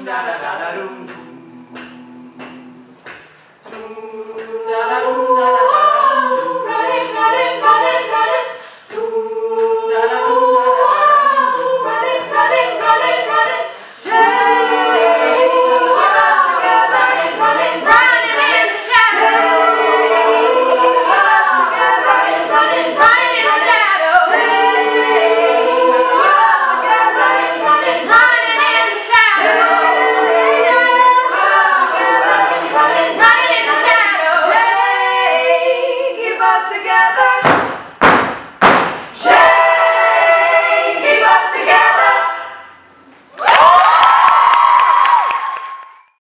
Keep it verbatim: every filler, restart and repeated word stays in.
da da da da dum. Da da dum da da da dum. Running, running, running, running. Da da dum da da da dum. Running, running, running, running. Shake, keep us together. Running, running in the shadow. Shake, keep us together. Running, running in the shadow. Shake, keep us together. Running, running in the shadow. Shake, keep us together. Running, running in the shadow. Shake, keep us together.